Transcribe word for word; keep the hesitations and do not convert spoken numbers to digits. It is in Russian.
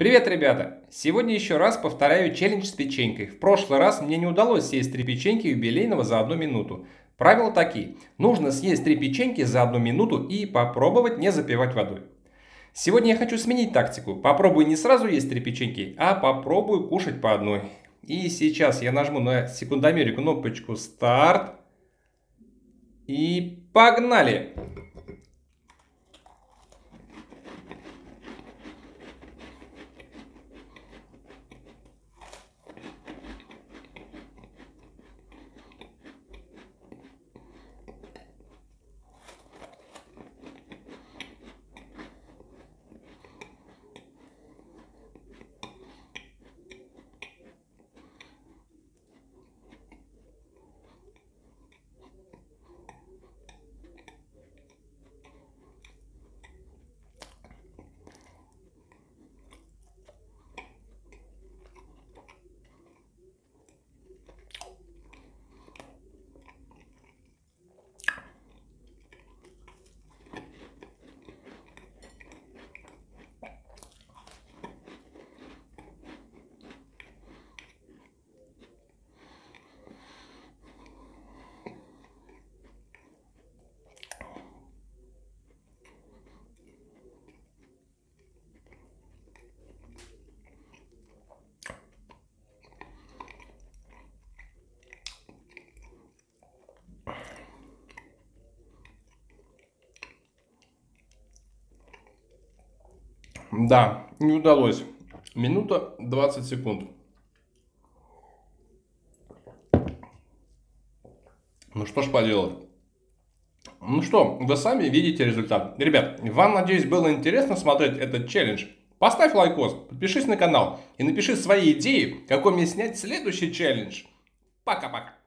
Привет, ребята! Сегодня еще раз повторяю челлендж с печенькой. В прошлый раз мне не удалось съесть три печеньки юбилейного за одну минуту. Правила такие. Нужно съесть три печеньки за одну минуту и попробовать не запивать водой. Сегодня я хочу сменить тактику. Попробую не сразу есть три печеньки, а попробую кушать по одной. И сейчас я нажму на секундомере кнопочку «Старт». И погнали! Да, не удалось. Минута двадцать секунд. Ну что ж поделать. Ну что, вы сами видите результат. Ребят, вам, надеюсь, было интересно смотреть этот челлендж. Поставь лайкос, подпишись на канал и напиши свои идеи, какой мне снять следующий челлендж. Пока-пока.